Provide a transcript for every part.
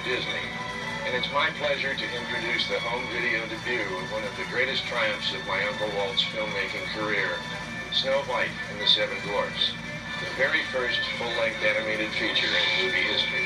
Disney, and it's my pleasure to introduce the home video debut of one of the greatest triumphs of my Uncle Walt's filmmaking career, Snow White and the Seven Dwarfs, the very first full-length animated feature in movie history.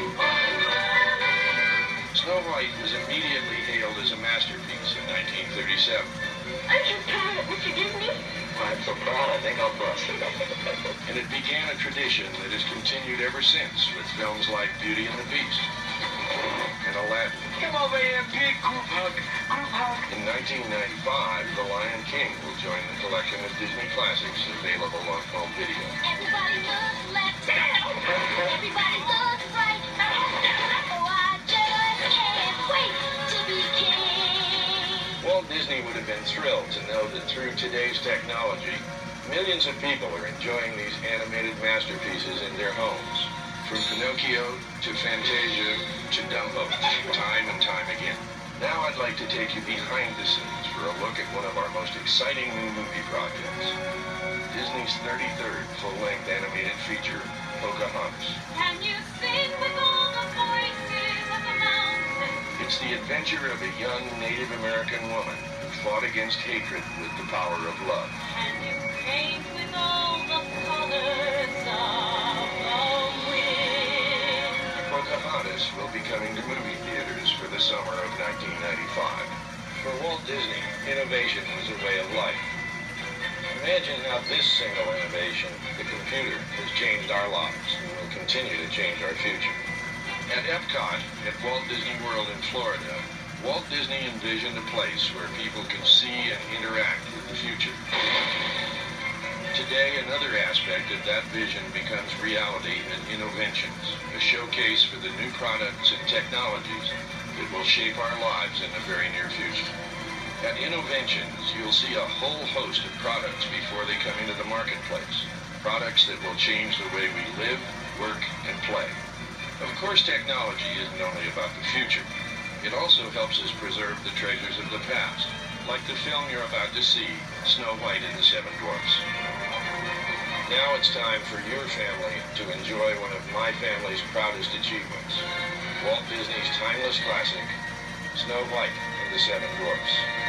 Snow White was immediately hailed as a masterpiece in 1937. Aren't you proud of Mr. Disney? I'm so proud, I think I'll bust. And it began a tradition that has continued ever since with films like Beauty and the Beast and Aladdin. Come over here, big group hug. Group hug. In 1995, The Lion King will join the collection of Disney classics available on home video. Everybody looks left. Everybody looks right. Oh, I just can't wait to be king. Walt Disney would have been thrilled to know that through today's technology, millions of people are enjoying these animated masterpieces in their homes. From Pinocchio to Fantasia to Dumbo, time and time again. Now I'd like to take you behind the scenes for a look at one of our most exciting new movie projects. Disney's 33rd full-length animated feature, Pocahontas. Can you sing with all the voices of the mountain? It's the adventure of a young Native American woman who fought against hatred with the power of love. Can you paint with all the colors of the wind? Pocahontas will be coming to movie theaters for the summer of 1995. For Walt Disney, innovation was a way of life. Imagine how this single innovation, the computer, has changed our lives and will continue to change our future. At Epcot, at Walt Disney World in Florida, Walt Disney envisioned a place where people could see and interact with the future. Today, another aspect of that vision becomes reality at Innoventions, a showcase for the new products and technologies that will shape our lives in the very near future. At Innoventions, you'll see a whole host of products before they come into the marketplace. Products that will change the way we live, work, and play. Of course, technology isn't only about the future. It also helps us preserve the treasures of the past, like the film you're about to see, Snow White and the Seven Dwarfs. Now it's time for your family to enjoy one of my family's proudest achievements, Walt Disney's timeless classic, Snow White and the Seven Dwarfs.